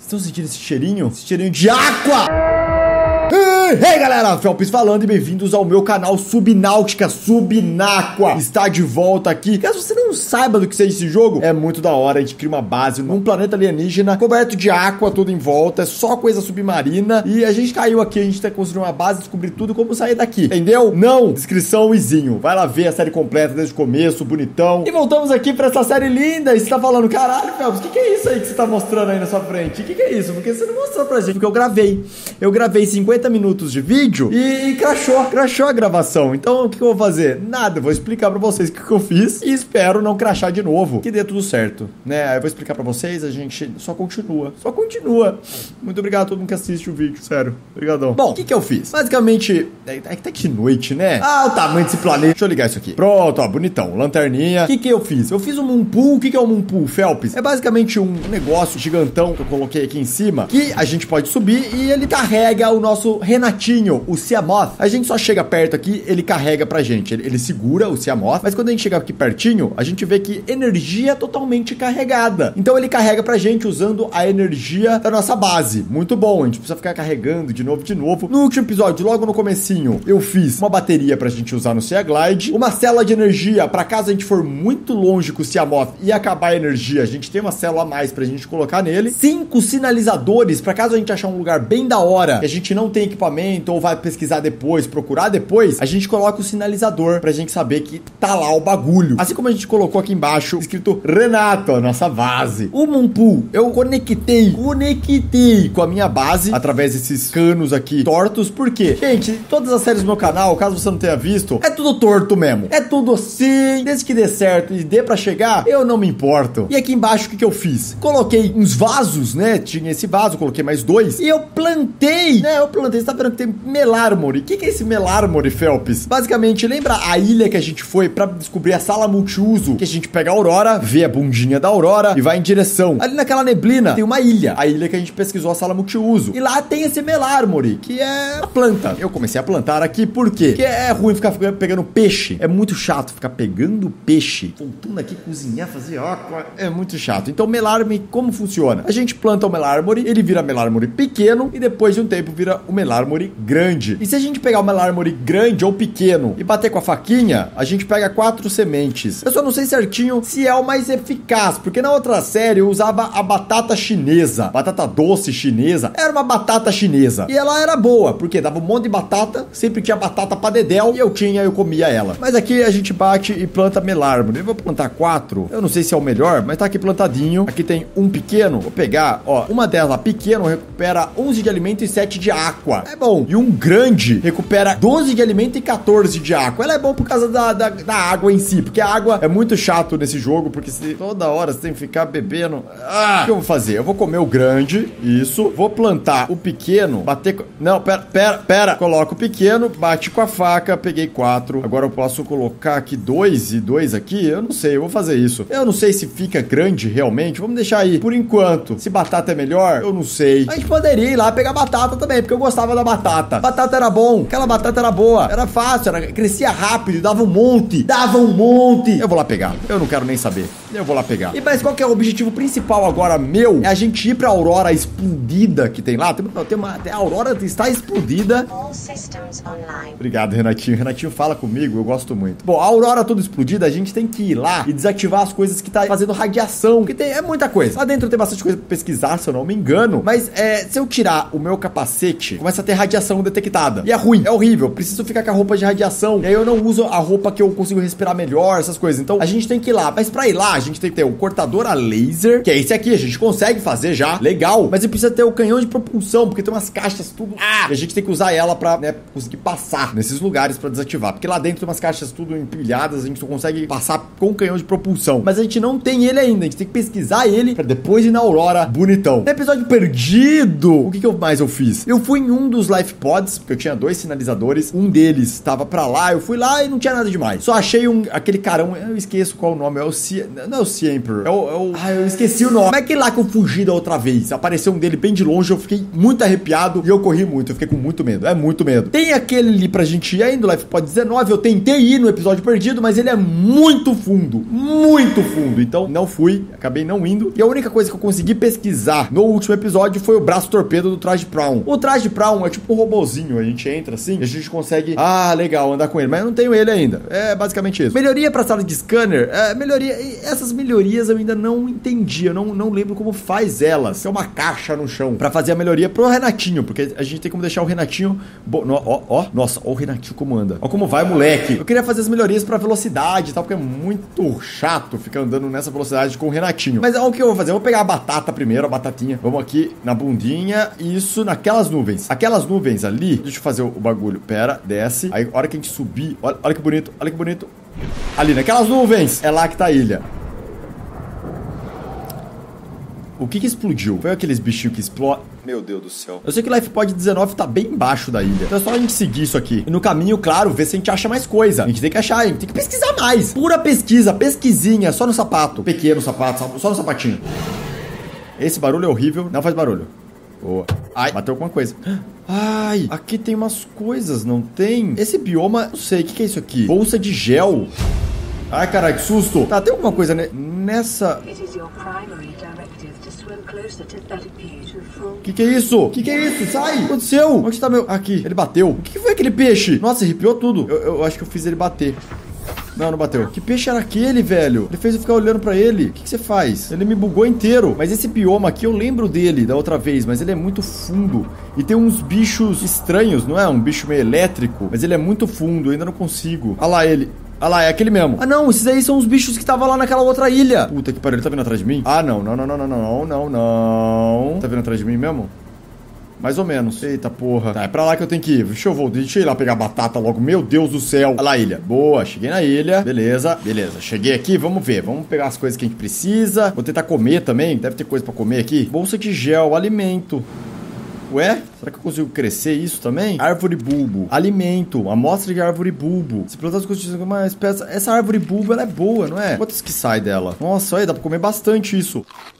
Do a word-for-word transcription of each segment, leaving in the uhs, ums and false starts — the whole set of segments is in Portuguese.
estão sentindo esse cheirinho? Esse cheirinho de água! Ei, hey, galera, Felps falando e bem-vindos ao meu canal Subnáutica, Subnáqua está de volta aqui. Caso você não saiba do que seja esse jogo, é muito da hora. A gente cria uma base num planeta alienígena coberto de água tudo em volta, é só coisa submarina. E a gente caiu aqui, a gente tá construindo uma base, descobrir tudo como sair daqui, entendeu? Não, descrição izinho. Vai lá ver a série completa desde o começo, bonitão. E voltamos aqui pra essa série linda. E você tá falando, caralho, Felps, o que, que é isso aí que você tá mostrando aí na sua frente? O que, que é isso? Porque você não mostrou pra gente, porque eu gravei. Eu gravei cinquenta minutos de vídeo e, e crashou, crashou a gravação. Então o que, que eu vou fazer? Nada, eu vou explicar pra vocês o que, que eu fiz e espero não crashar de novo, que dê tudo certo, né? Eu vou explicar pra vocês, a gente só continua, só continua. Muito obrigado a todo mundo que assiste o vídeo, sério, obrigadão. Bom, o que que eu fiz? Basicamente, é até que de noite, né? Ah, o tamanho desse planeta. Deixa eu ligar isso aqui. Pronto, ó, bonitão, lanterninha. O que que eu fiz? Eu fiz um moonpool. O que que é um moonpool, Felps? É basicamente um negócio gigantão que eu coloquei aqui em cima, que a gente pode subir e ele carrega o nosso Renatinho, o Siamoth. A gente só chega perto aqui, ele carrega pra gente. Ele, ele segura o Siamoth, mas quando a gente chega aqui pertinho, a gente vê que energia totalmente carregada. Então ele carrega pra gente usando a energia da nossa base. Muito bom, a gente precisa ficar carregando de novo, de novo. No último episódio, logo no comecinho, eu fiz uma bateria pra gente usar no Sea Glide, uma célula de energia pra caso a gente for muito longe com o Siamoth e acabar a energia, a gente tem uma célula a mais pra gente colocar nele. Cinco sinalizadores pra caso a gente achar um lugar bem da hora, que a gente não tem equipamento ou vai pesquisar depois, procurar depois, a gente coloca o sinalizador pra gente saber que tá lá o bagulho. Assim como a gente colocou aqui embaixo, escrito Renato, a nossa base. O moonpool, eu conectei, conectei com a minha base através desses canos aqui tortos, porque, gente, todas as séries do meu canal, caso você não tenha visto, é tudo torto mesmo. É tudo assim, desde que dê certo e dê pra chegar, eu não me importo. E aqui embaixo, o que que eu fiz? Coloquei uns vasos, né? Tinha esse vaso, coloquei mais dois, e eu plantei, né? Eu plantei, você tá vendo que tem Melármore. O que, que é esse Melármore, Felps? Basicamente, lembra a ilha que a gente foi pra descobrir a sala multiuso? Que a gente pega a Aurora, vê a bundinha da Aurora e vai em direção. Ali naquela neblina tem uma ilha. A ilha que a gente pesquisou a sala multiuso. E lá tem esse Melármore, que é a planta. Eu comecei a plantar aqui, por quê? Porque é ruim ficar pegando peixe. É muito chato ficar pegando peixe. Voltando aqui, cozinhar, fazer água. É muito chato. Então, Melármore, como funciona? A gente planta o Melármore, ele vira Melármore pequeno e depois de um tempo vira o Melármore grande. E se a gente pegar o Melármore grande ou pequeno e bater com a faquinha, a gente pega quatro sementes. Eu só não sei certinho se é o mais eficaz, porque na outra série eu usava a batata chinesa, batata doce chinesa. Era uma batata chinesa. E ela era boa, porque dava um monte de batata, sempre tinha batata pra dedéu, e eu tinha, eu comia ela. Mas aqui a gente bate e planta Melármore. Eu vou plantar quatro. Eu não sei se é o melhor, mas tá aqui plantadinho. Aqui tem um pequeno. Vou pegar, ó, uma delas pequeno recupera onze de alimento e sete de água. É bom. E um grande recupera doze de alimento e quatorze de água. Ela é bom por causa da, da, da água em si, porque a água é muito chato nesse jogo, porque se, toda hora você tem que ficar bebendo. Ah, o que eu vou fazer? Eu vou comer o grande, isso, vou plantar o pequeno, bater com... Não, pera, pera, pera. Coloca o pequeno, bate com a faca, peguei quatro. Agora eu posso colocar aqui dois e dois aqui? Eu não sei, eu vou fazer isso. Eu não sei se fica grande realmente, vamos deixar aí. Por enquanto, se batata é melhor, eu não sei. A gente poderia ir lá pegar batata também, porque eu gostava da batata. Batata era bom, aquela batata era boa, era fácil, era, crescia rápido, dava um monte, dava um monte. Eu vou lá pegar, eu não quero nem saber, eu vou lá pegar. E mas qual que é o objetivo principal agora meu? É a gente ir pra Aurora explodida que tem lá. Tem, tem uma, tem, a Aurora está explodida. Obrigado, Renatinho. Renatinho fala comigo, eu gosto muito. Bom, a Aurora toda explodida, a gente tem que ir lá e desativar as coisas que tá fazendo radiação, porque tem, é muita coisa. Lá dentro tem bastante coisa pra pesquisar, se eu não me engano, mas é, se eu tirar o meu capacete, começa a ter radiação detectada. E é ruim, é horrível. Preciso ficar com a roupa de radiação. E aí eu não uso a roupa que eu consigo respirar melhor, essas coisas. Então a gente tem que ir lá. Mas pra ir lá, a gente tem que ter o cortador a laser, que é esse aqui. A gente consegue fazer já. Legal. Mas precisa ter o canhão de propulsão, porque tem umas caixas tudo... Ah! E a gente tem que usar ela pra, né, conseguir passar nesses lugares pra desativar. Porque lá dentro tem umas caixas tudo empilhadas. A gente só consegue passar com o canhão de propulsão. Mas a gente não tem ele ainda. A gente tem que pesquisar ele pra depois ir na Aurora bonitão. No episódio perdido, o que que eu mais eu fiz? Eu fui em um dos os life pods, porque eu tinha dois sinalizadores. Um deles tava pra lá, eu fui lá e não tinha nada demais. Só achei um, aquele carão, eu esqueço qual o nome, é o Cia, não é o Ciemper, é o, é o... Ah, eu esqueci o nome. Como é que lá que eu fugi da outra vez? Apareceu um dele bem de longe, eu fiquei muito arrepiado e eu corri muito, eu fiquei com muito medo, é muito medo. Tem aquele ali pra gente ir ainda, o life pod dezenove, eu tentei ir no episódio perdido, mas ele é muito fundo, muito fundo, então não fui, acabei não indo. E a única coisa que eu consegui pesquisar no último episódio foi o braço torpedo do traje Prawn. O traje Prawn é tipo um robozinho, a gente entra assim e a gente consegue, ah, legal, andar com ele, mas eu não tenho ele ainda, é basicamente isso. Melhoria pra sala de scanner, é, melhoria, essas melhorias eu ainda não entendi, eu não, não lembro como faz elas. É uma caixa no chão pra fazer a melhoria pro Renatinho, porque a gente tem como deixar o Renatinho, bo... no, ó, ó, nossa, ó o Renatinho como anda, ó como vai, moleque. Eu queria fazer as melhorias pra velocidade e tal, porque é muito chato ficar andando nessa velocidade com o Renatinho. Mas ó, o que eu vou fazer? Eu vou pegar a batata primeiro, a batatinha. Vamos aqui na bundinha, isso naquelas nuvens. Aquelas nuvens ali, deixa eu fazer o bagulho. Pera, desce. Aí, a hora que a gente subir, olha, olha que bonito, olha que bonito. Ali, naquelas nuvens, é lá que tá a ilha. O que que explodiu? Foi aqueles bichinhos que explodem? Meu Deus do céu. Eu sei que o life pod dezenove tá bem embaixo da ilha. Então é só a gente seguir isso aqui. E no caminho, claro, ver se a gente acha mais coisa. A gente tem que achar, a gente tem que pesquisar mais. Pura pesquisa, pesquisinha, só no sapato. Pequeno sapato, só no sapatinho. Esse barulho é horrível. Não faz barulho. Boa. Ai, bateu alguma coisa. Ai, aqui tem umas coisas, não tem? Esse bioma, não sei, o que que é isso aqui? Bolsa de gel. Ai, caralho, que susto. Tá, tem alguma coisa ne nessa... Que que é isso? Que que é isso? Sai! O que aconteceu? Onde tá meu... Aqui, ele bateu. O que que foi aquele peixe? Nossa, arrepiou tudo. Eu, eu acho que eu fiz ele bater. Não, não bateu. Que peixe era aquele, velho? Ele fez eu ficar olhando pra ele. O que que você faz? Ele me bugou inteiro. Mas esse bioma aqui, eu lembro dele da outra vez, mas ele é muito fundo. E tem uns bichos estranhos, não é? Um bicho meio elétrico. Mas ele é muito fundo, eu ainda não consigo. Olha lá ele. Ah lá, é aquele mesmo. Ah não, esses aí são os bichos que estavam lá naquela outra ilha. Puta que pariu, ele tá vindo atrás de mim? Ah não, não, não, não, não, não, não, não. Tá vindo atrás de mim mesmo? Mais ou menos. Eita porra. Tá, é pra lá que eu tenho que ir. Deixa eu voltar, deixa eu ir lá pegar batata logo. Meu Deus do céu. Olha lá, ilha. Boa, cheguei na ilha. Beleza, beleza. Cheguei aqui, vamos ver. Vamos pegar as coisas que a gente precisa. Vou tentar comer também. Deve ter coisa pra comer aqui. Bolsa de gel, alimento. Ué? Será que eu consigo crescer isso também? Árvore bulbo. Alimento. Amostra de árvore bulbo. Se plantar as coisas de uma espécie... Essa árvore bulbo, ela é boa, não é? Quantas que sai dela? Nossa, olha, dá pra comer bastante isso.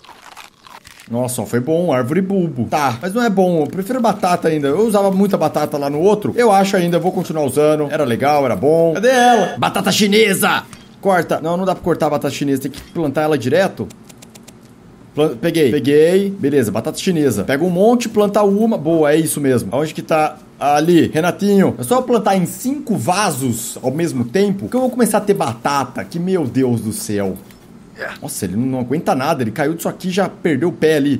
Nossa, ó, foi bom, árvore bulbo. Tá, mas não é bom, eu prefiro batata ainda. Eu usava muita batata lá no outro. Eu acho ainda, vou continuar usando. Era legal, era bom. Cadê ela? Batata chinesa! Corta. Não, não dá pra cortar a batata chinesa, tem que plantar ela direto. Peguei, peguei, beleza, batata chinesa. Pega um monte, planta uma. Boa, é isso mesmo. Aonde que tá? Ali, Renatinho. É só eu plantar em cinco vasos ao mesmo tempo que eu vou começar a ter batata. Que meu Deus do céu. Nossa, ele não aguenta nada. Ele caiu disso aqui e já perdeu o pé ali.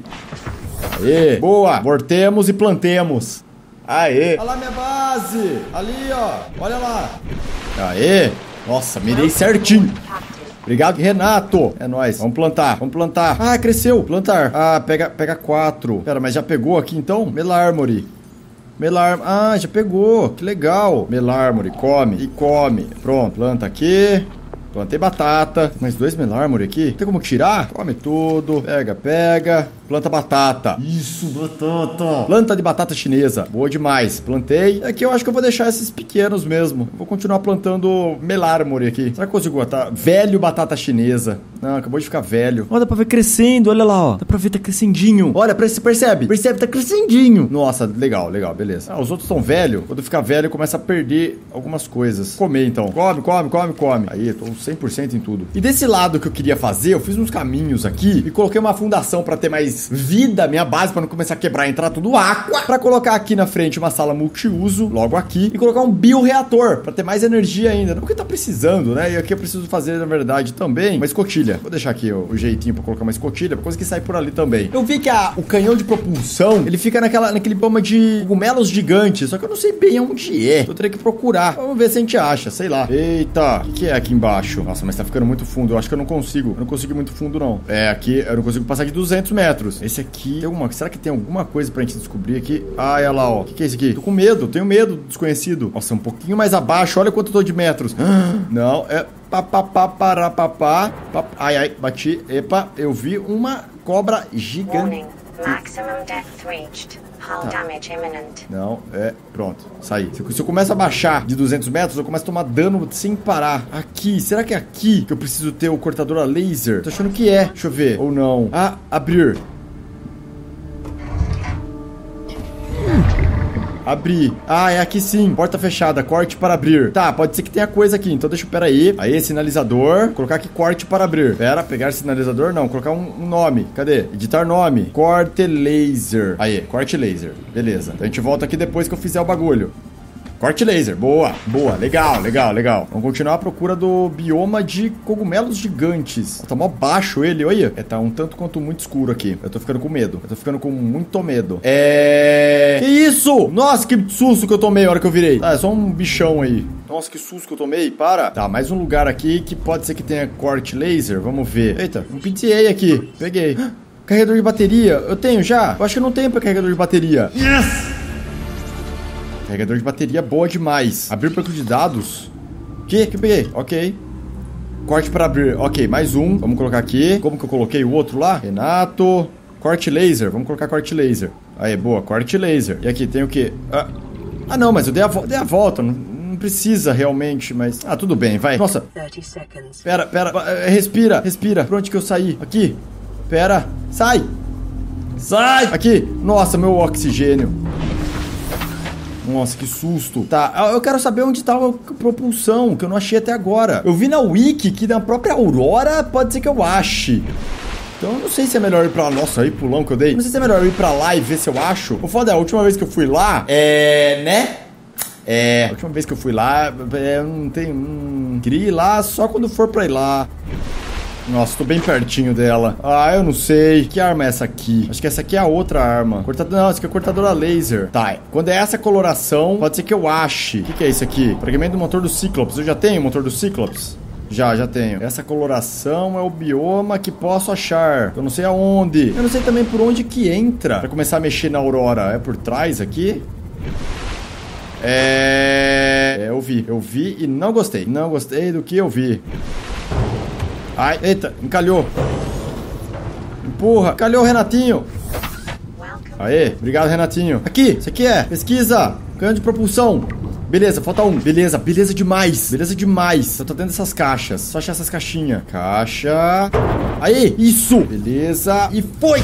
Aê, boa. Voltemos e plantemos. Aê. Olha lá minha base. Ali, ó. Olha lá. Aê. Nossa, mirei certinho. Obrigado, Renato. É nóis. Vamos plantar. Vamos plantar. Ah, cresceu. Plantar. Ah, pega, pega quatro. Pera, mas já pegou aqui então? Melarmore. Melarmore. Ah, já pegou. Que legal. Melarmore. Come. E come. Pronto. Planta aqui. Plantei batata. Mais dois melarmore aqui. Tem como tirar? Come tudo. Pega, pega. Planta batata. Isso, batata. Planta de batata chinesa. Boa demais. Plantei. Aqui eu acho que eu vou deixar esses pequenos mesmo. Vou continuar plantando melarmore aqui. Será que eu consigo botar velho batata chinesa? Não, acabou de ficar velho. Ó, dá pra ver crescendo. Olha lá, ó. Dá pra ver, tá crescendinho. Olha, percebe? Percebe, tá crescendinho. Nossa, legal, legal, beleza. Ah, os outros estão velhos. Quando ficar velho, começa a perder algumas coisas. Comer, então. Come, come, come, come. Aí, tô cem por cento em tudo. E desse lado que eu queria fazer, eu fiz uns caminhos aqui e coloquei uma fundação pra ter mais vida, minha base, pra não começar a quebrar e entrar tudo água, pra colocar aqui na frente uma sala multiuso, logo aqui, e colocar um bioreator, pra ter mais energia ainda, porque tá precisando, né? E aqui eu preciso fazer, na verdade, também uma escotilha. Vou deixar aqui ó, o jeitinho pra colocar uma escotilha, pra conseguir sair por ali também. Eu vi que a, o canhão de propulsão, ele fica naquela, naquele bioma de cogumelos gigantes, só que eu não sei bem onde é. Eu teria que procurar. Vamos ver se a gente acha, sei lá. Eita, o que, que é aqui embaixo? Nossa, mas tá ficando muito fundo, eu acho que eu não consigo. Eu não consigo ir muito fundo, não. É, aqui eu não consigo passar de duzentos metros. Esse aqui, tem alguma, será que tem alguma coisa pra gente descobrir aqui? Ah, olha lá, ó. O que, que é esse aqui? Tô com medo, tenho medo do desconhecido. Nossa, um pouquinho mais abaixo, olha quanto eu tô de metros. Não, é... Papapá, parapapá. Ai, ai, bati. Epa, eu vi uma cobra gigante. Maximum depth reached. Hull damage imminent. Não, é, pronto, saí. Se eu, se eu começo a baixar de duzentos metros, eu começo a tomar dano sem parar. Aqui, será que é aqui que eu preciso ter o cortador a laser? Tô achando que é, deixa eu ver, ou não. Ah, abrir. Abrir. Ah, é aqui sim. Porta fechada. Corte para abrir. Tá, pode ser que tenha coisa aqui. Então deixa eu... Pera aí. Aí, sinalizador. Colocar aqui corte para abrir. Pera, pegar sinalizador. Não, colocar um, um nome. Cadê? Editar nome. Corte laser. Aí, corte laser. Beleza. Então a gente volta aqui depois que eu fizer o bagulho. Corte laser, boa, boa, legal, legal, legal. Vamos continuar a procura do bioma de cogumelos gigantes. Tá mó baixo ele, olha. É, tá um tanto quanto muito escuro aqui. Eu tô ficando com medo, eu tô ficando com muito medo. É... Que isso? Nossa, que susto que eu tomei a hora que eu virei. Ah, é só um bichão aí. Nossa, que susto que eu tomei, para. Tá, mais um lugar aqui que pode ser que tenha corte laser, vamos ver. Eita, um P T A aqui, peguei. Carregador de bateria, eu tenho já? Eu acho que eu não tenho pra carregador de bateria. Yes! Carregador de bateria boa demais. Abrir banco de dados. Que? Que peguei? Ok. Corte para abrir. Ok, mais um. Vamos colocar aqui. Como que eu coloquei o outro lá? Renato. Corte laser. Vamos colocar corte laser. Aí, boa. Corte laser. E aqui tem o quê? Ah, ah não, mas eu dei a, vo dei a volta. Não, não precisa realmente, mas... Ah, tudo bem, vai. Nossa. Pera, pera. Respira, respira. Por onde que eu saí? Aqui. Pera. Sai. Sai. Aqui. Nossa, meu oxigênio. Nossa, que susto. Tá, eu quero saber onde tá a propulsão, que eu não achei até agora. Eu vi na wiki que na própria Aurora pode ser que eu ache. Então eu não sei se é melhor ir pra... Nossa, aí pulão que eu dei. Não sei se é melhor ir pra lá e ver se eu acho. O foda é, a última vez que eu fui lá, é... né? É... A última vez que eu fui lá, é, não tem... Hum, queria ir lá só quando for pra ir lá. Nossa, tô bem pertinho dela. Ah, eu não sei. Que arma é essa aqui? Acho que essa aqui é a outra arma. Cortador... Não, essa aqui é cortadora laser. Tá, quando é essa coloração, pode ser que eu ache. O que, que é isso aqui? Fragmento do motor do Cyclops. Eu já tenho o motor do Cyclops? Já, já tenho. Essa coloração é o bioma que posso achar. Eu não sei aonde. Eu não sei também por onde que entra pra começar a mexer na Aurora. É por trás aqui? É... é... Eu vi. Eu vi e não gostei. Não gostei do que eu vi. Ai, eita, encalhou. Empurra, encalhou, Renatinho. Aê, obrigado, Renatinho. Aqui, isso aqui é pesquisa, canhão de propulsão. Beleza, falta um. Beleza, beleza demais. Beleza demais. Eu tô dentro dessas caixas. Só achar essas caixinhas. Caixa. Aí, isso. Beleza. E foi.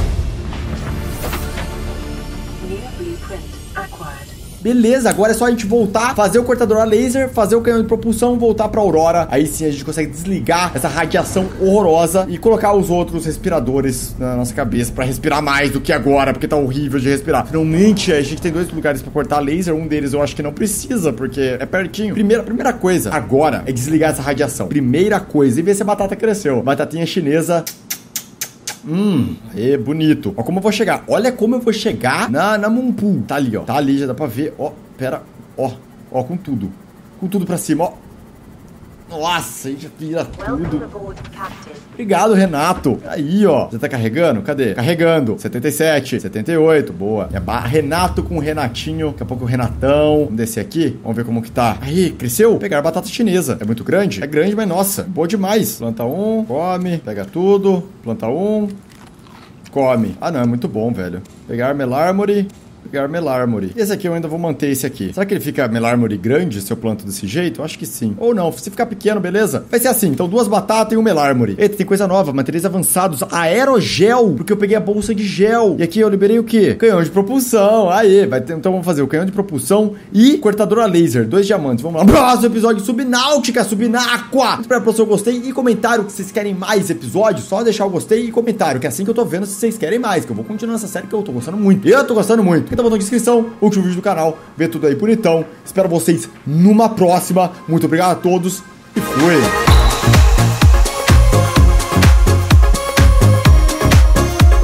Beleza, agora é só a gente voltar, fazer o cortador a laser, fazer o canhão de propulsão, voltar pra Aurora. Aí sim a gente consegue desligar essa radiação horrorosa e colocar os outros respiradores na nossa cabeça pra respirar mais do que agora, porque tá horrível de respirar. Finalmente, a gente tem dois lugares pra cortar laser. Um deles eu acho que não precisa, porque é pertinho. Primeira, primeira coisa agora é desligar essa radiação. Primeira coisa. E ver se a batata cresceu. Batatinha chinesa... Hum, é bonito. Ó como eu vou chegar. Olha como eu vou chegar na, na Moonpool. Tá ali, ó. Tá ali, já dá pra ver. Ó, pera. Ó, ó, com tudo. Com tudo pra cima, ó. Nossa, aí já vira tudo. Obrigado, Renato. Aí, ó. Você tá carregando? Cadê? Carregando. setenta e sete, setenta e oito. Boa. É Renato com o Renatinho. Daqui a pouco o Renatão. Vamos descer aqui. Vamos ver como que tá. Aí, cresceu. Pegar batata chinesa. É muito grande? É grande, mas nossa. Boa demais. Planta um. Come. Pega tudo. Planta um. Come. Ah, não. É muito bom, velho. Pegar Melarmory. Pegar Melarmory. Esse aqui eu ainda vou manter esse aqui. Será que ele fica Melarmory grande se eu planto desse jeito? Eu acho que sim. Ou não, se ficar pequeno, beleza? Vai ser assim, então duas batatas e um Melarmory. Eita, tem coisa nova, materiais avançados, aerogel, porque eu peguei a bolsa de gel. E aqui eu liberei o quê? Canhão de propulsão. Aê, vai ter, então vamos fazer o canhão de propulsão e cortador a laser, dois diamantes. Vamos lá, próximo episódio Subnáutica, Subnáqua. Espero que eu gostei e comentário que vocês querem mais episódios, só deixar o gostei e comentário, que é assim que eu tô vendo se vocês querem mais, que eu vou continuar essa série que eu tô gostando muito. Eu tô gostando muito. Então botão de inscrição, último vídeo do canal, vê tudo aí bonitão. Espero vocês numa próxima. Muito obrigado a todos e fui!